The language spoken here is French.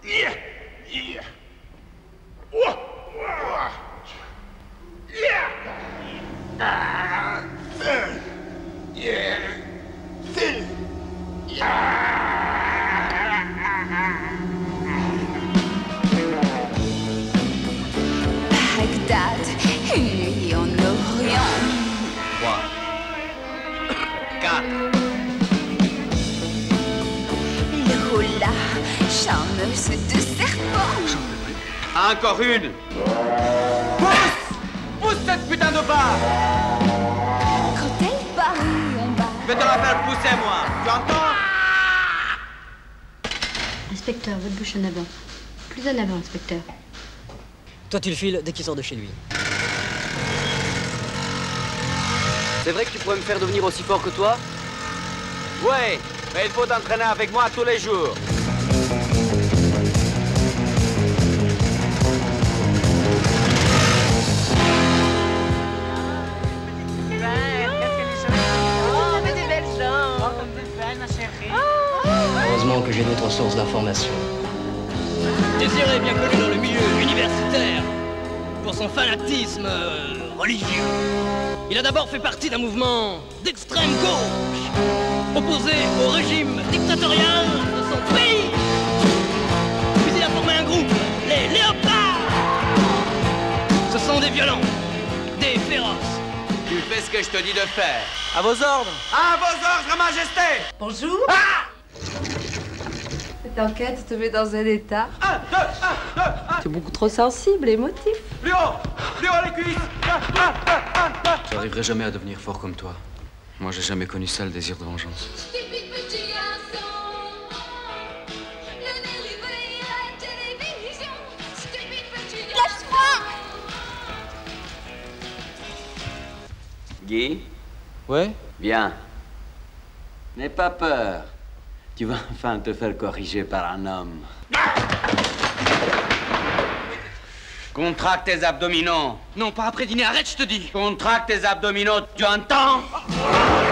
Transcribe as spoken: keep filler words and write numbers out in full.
Bagdad, une nuit en Orient. Trois. Quatre. Le holà, charmeuse de serpent. Encore une. Pousse! Pousse cette putain de barre! Quand elle parie, on bat. Je vais te la faire pousser, moi. Tu entends? Inspecteur, votre bouche en avant. Plus en avant, inspecteur. Toi, tu le files dès qu'il sort de chez lui. C'est vrai que tu pourrais me faire devenir aussi fort que toi? Ouais, mais il faut t'entraîner avec moi tous les jours. Heureusement que j'ai d'autres sources d'informations. Désiré, bien connu dans le milieu universitaire pour son fanatisme euh, religieux. Il a d'abord fait partie d'un mouvement d'extrême gauche, opposé au régime dictatorial de son pays. Puis il a formé un groupe, les Léopards. Ce sont des violents, des féroces. Tu fais ce que je te dis de faire. À vos ordres. À vos ordres, Majesté! Bonjour. Ah! Cette enquête te met dans un état. Un, deux, un, deux, un. Tu es beaucoup trop sensible et émotif. Plus haut! Plus haut les cuisses! Un, un, un, un, un. J'arriverai jamais à devenir fort comme toi. Moi, j'ai jamais connu ça, le désir de vengeance. Stupide petit garçon. Le délivrer à la télévision. Stupide petit garçon. Lâche-moi! Guy, Ouais? viens. N'aie pas peur. Tu vas enfin te faire corriger par un homme. Contracte tes abdominaux. Non, pas après dîner, arrête, je te dis. Contracte tes abdominaux, tu entends?